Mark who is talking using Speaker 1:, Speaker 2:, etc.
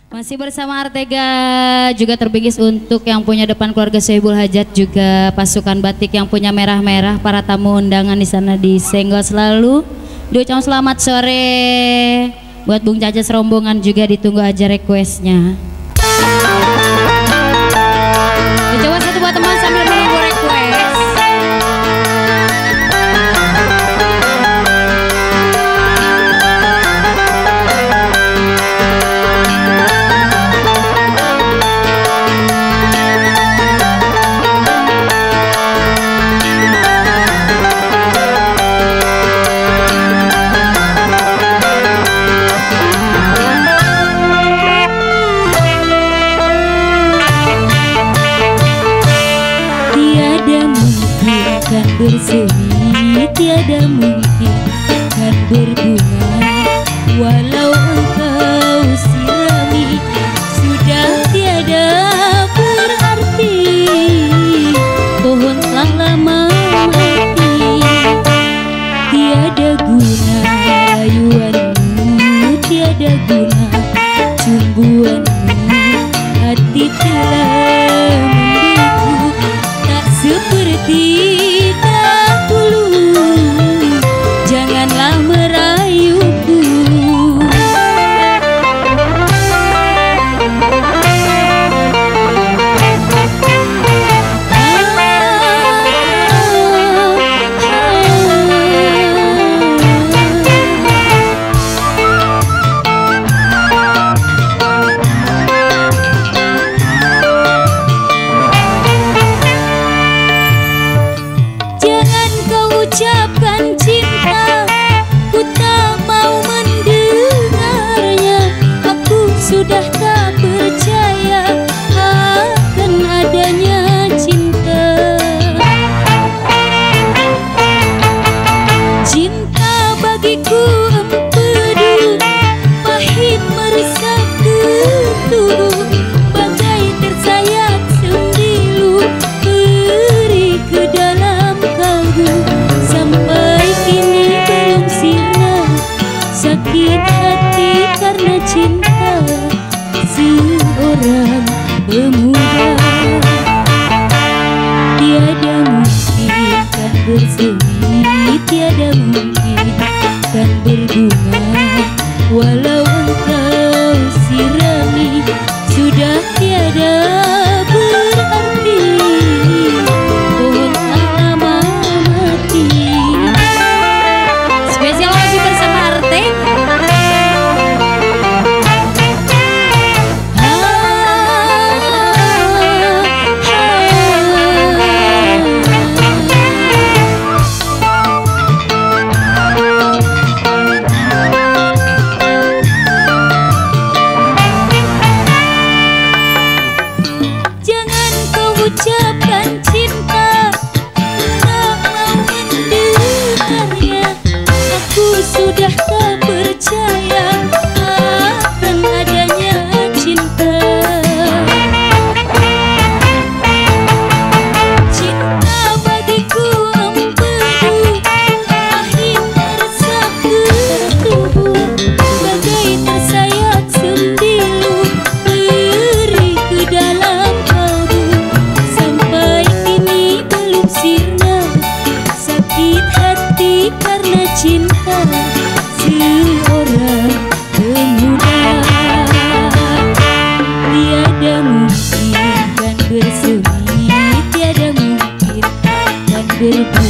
Speaker 1: Masih bersama Artega, juga terbingis untuk yang punya depan keluarga Sohibul Hajat, juga pasukan batik yang punya merah-merah, para tamu undangan di sana disenggol selalu. Diucapkan selamat sore buat Bung Caca serombongan, juga ditunggu aja requestnya. Coba satu buat teman sambil menunggu request.
Speaker 2: Bersemi tiada mungkin kan berbunga, walau engkau sirami sudah tiada berarti. Pohon telah lama mati, tiada guna rayuanmu, tiada guna cumbuanmu. Hati telah membiku tak seperti ucapkan cinta, ku tak mau mendengarnya. Aku sudah tak percaya akan adanya cinta. Cinta bagiku empedu, pahit meresap ke tubuh, bagai tersayat sembilu perih ke dalam kalbu. Sampai kini belum sirna, sakit hati karena cinta seorang pemuda. Tiada mungkin kan bersemi, tiada mungkin kan berbunga, walau engkau sirami sudah tiada berarti. Ucapkan cinta, tak mau mendengarnya. Aku sudah tak percaya akan adanya cinta. Cinta bagiku empedu, pahit meresap ke tubuh, bagai tersayat sembilu perih ke dalam kalbu. Sakit hati karena cinta seorang pemuda. Tiada mungkin kan bersemi, tiada mungkin kan berbunga,